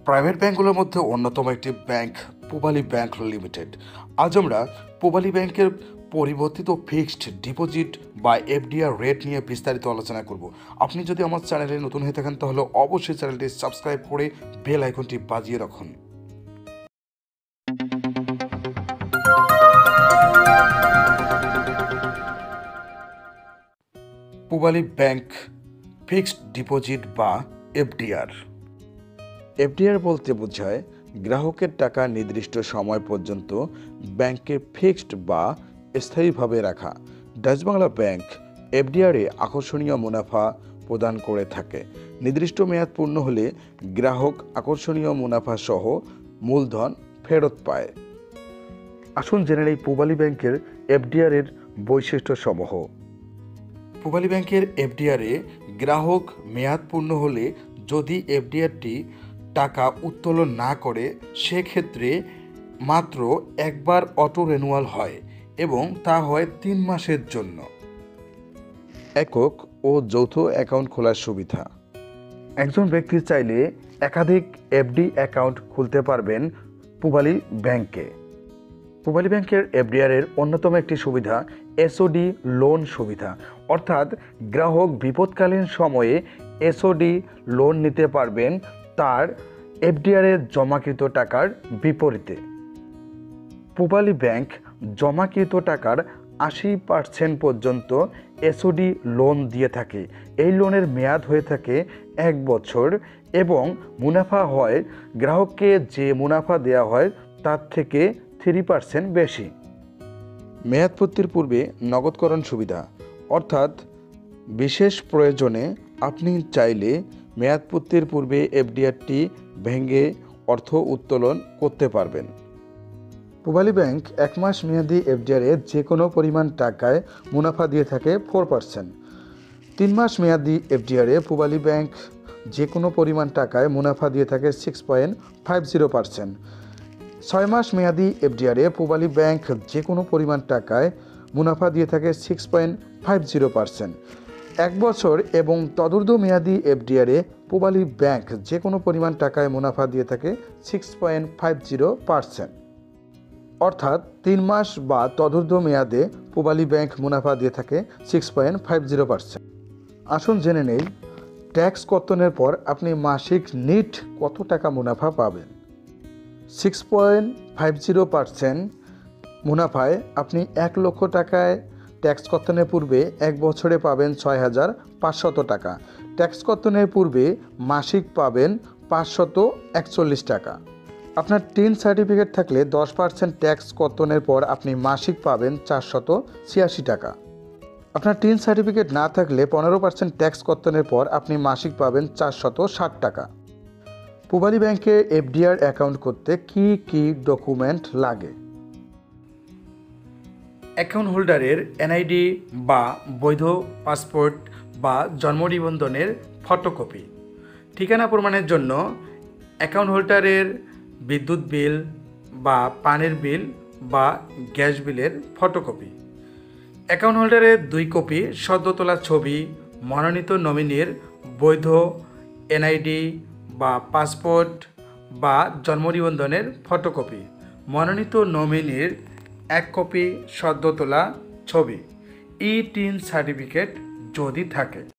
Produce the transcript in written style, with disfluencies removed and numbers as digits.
Private ব্যাংকগুলোর মধ্যে অন্যতম একটি ব্যাংক পুবালি ব্যাংক লিমিটেড। আজ আমরা পুবালি ব্যাংকের পরিবর্তিত ফিক্সড ডিপোজিট বা এফডিআর রেট নিয়ে বিস্তারিত আলোচনা করব। আপনি যদি আমার চ্যানেলে নতুন হয়ে থাকেন তাহলে অবশ্যই চ্যানেলটি সাবস্ক্রাইব করে বেল আইকনটি বাজিয়ে রাখুন। পুবালি ব্যাংক ফিক্সড ডিপোজিট বা এফডিআর। এফডিআর বলতে বোঝায় গ্রাহকের টাকা নির্দিষ্ট সময় পর্যন্ত ব্যাংকে ফিক্সড বা স্থায়ীভাবে রাখা। ডাচ বাংলা ব্যাংক এফডিআরে আকর্ষণীয় মুনাফা প্রদান করে থাকে। নির্দিষ্ট মেয়াদ পূর্ণ হলে গ্রাহক আকর্ষণীয় মুনাফা সহ মূলধন ফেরত পায়। আসুন জেনে নেই পুবালি ব্যাংকের এফডিআর-এর বৈশিষ্ট্যসমূহ। পুবালি ব্যাংকের এফডিআরে গ্রাহক মেয়াদ পূর্ণ হলে যদি এফডিআরটি টাকা উত্তোলন না করে সেক্ষেত্রে মাত্র একবার অটো রেনুয়াল হয় এবং তা হয় 3 মাসের জন্য। একক ও যৌথ অ্যাকাউন্ট খোলার সুবিধা। একজন ব্যক্তি চাইলে একাধিক এফডি অ্যাকাউন্ট খুলতে পারবেন পুবালি ব্যাংকে। পুবালি ব্যাংকের এফডিআর-এর অন্যতম একটি সুবিধা এসওডি লোন সুবিধা, অর্থাৎ গ্রাহক বিপদকালীন সময়ে এসওডি লোন নিতে পারবেন তার এফডিআর-এ জমাকৃত টাকার বিপরীতে। পুবালি ব্যাংক জমাকৃত টাকার 80% পর্যন্ত এসওডি লোন দিয়ে থাকে। এই লোনের মেয়াদ হয়ে থাকে 1 বছর এবং মুনাফা হয় গ্রাহককে যে মুনাফা দেওয়া হয় তার থেকে 3% বেশি। মেয়াদপূর্তির পূর্বে নগদকরণ সুবিধা, অর্থাৎ বিশেষ প্রয়োজনে আপনি চাইলে মেয়াদপূর্তির পূর্বে এফডিআরটি ভেঙে অর্থ উত্তোলন করতে পারবেন। পুবালি ব্যাংক 1 মাস মেয়াদি এফডিআরে যে কোনো পরিমাণ টাকায় মুনাফা দিয়ে থাকে 4%। 3 মাস মেয়াদি এফডিআরে পুবালি ব্যাংক যে কোনো পরিমাণ টাকায় মুনাফা দিয়ে থাকে 6.50%। 6 মাস মেয়াদি এফডিআরে পুবালি ব্যাংক যে কোনো পরিমাণ টাকায় মুনাফা দিয়ে থাকে 6.50%। 1 বছর এবং তদূর্ধ্ব মেয়াদি এফডিআরে পুবালি ব্যাংক যে কোনো পরিমাণ টাকায় মুনাফা দিয়ে থাকে 6.50%। অর্থাৎ 3 মাস বা তদূর্ধ্ব মেয়াদে পুবালি ব্যাংক মুনাফা দিয়ে থাকে 6.50%। আসুন জেনে নেই ট্যাক্স কর্তনের পর আপনি মাসিক নিট কত টাকা মুনাফা পাবেন। 6.50% মুনাফায় আপনি 1 লক্ষ টাকায় ট্যাক্স কর্তনের পূর্বে 1 বছরে পাবেন 6,500 টাকা। ট্যাক্স কর্তনের পূর্বে মাসিক পাবেন 541 টাকা। আপনার টিন সার্টিফিকেট থাকলে 10% ট্যাক্স কর্তনের পর আপনি মাসিক পাবেন 486 টাকা। আপনার টিন সার্টিফিকেট না থাকলে 15% ট্যাক্স কর্তনের পর আপনি মাসিক পাবেন 460 টাকা। পুবালি ব্যাংকে এফডিআর অ্যাকাউন্ট করতে কি কি ডকুমেন্ট লাগে? অ্যাকাউন্ট হোল্ডারের এনআইডি বা বৈধ পাসপোর্ট বা জন্ম নিবন্ধনের ফটোকপি। ঠিকানা প্রমাণের জন্য অ্যাকাউন্ট হোল্ডারের বিদ্যুৎ বিল বা পানির বিল বা গ্যাস বিলের ফটোকপি। অ্যাকাউন্ট হোল্ডারের 2 কপি সদ্য তোলা ছবি, মনোনীত নমিনির বৈধ এনআইডি বা পাসপোর্ট বা জন্ম নিবন্ধনের ফটোকপি, মনোনীত নমিনির 1 কপি সদ্য তোলা ছবি, ই-টিন সার্টিফিকেট যদি থাকে।